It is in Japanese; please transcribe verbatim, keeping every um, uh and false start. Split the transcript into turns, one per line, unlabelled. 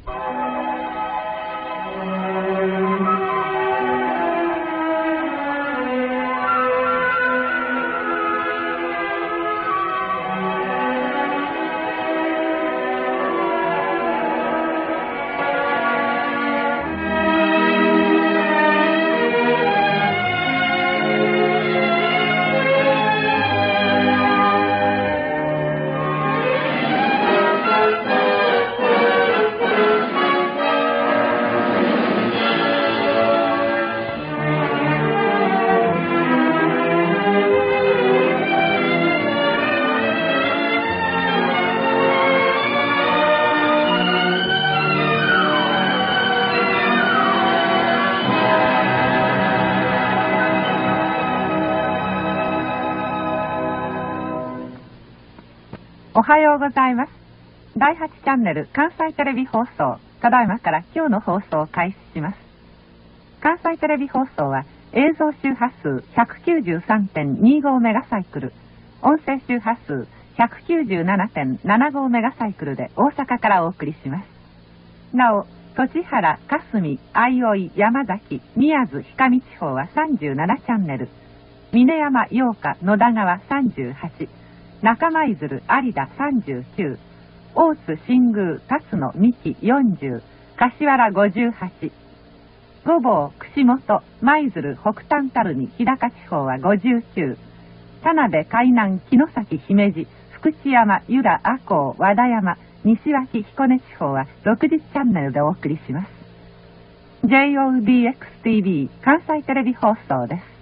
おはようございます。だいはちチャンネル関西テレビ放送、ただいまから今日の放送を開始します。関西テレビ放送は映像周波数 ひゃくきゅうじゅうさんてんにご メガサイクル、音声周波数 ひゃくきゅうじゅうななてんななご メガサイクルで大阪からお送りします。なお、栃原、霞、相生、山崎、宮津、氷上地方はさんじゅうななチャンネル、峰山、八日、野田川さんじゅうはち、中舞鶴、有田さんじゅうきゅう、大津、新宮、辰野、三木よんじゅう、柏原ごじゅうはち、御坊、串本、舞鶴、北端垂水、日高地方はごじゅうきゅう、田辺、海南、城崎、姫路、福知山、由良、赤穂、和田山、西脇、彦根地方はろくじゅうチャンネルでお送りします。ジェイオーディーエックスティーブイ 関西テレビ放送です。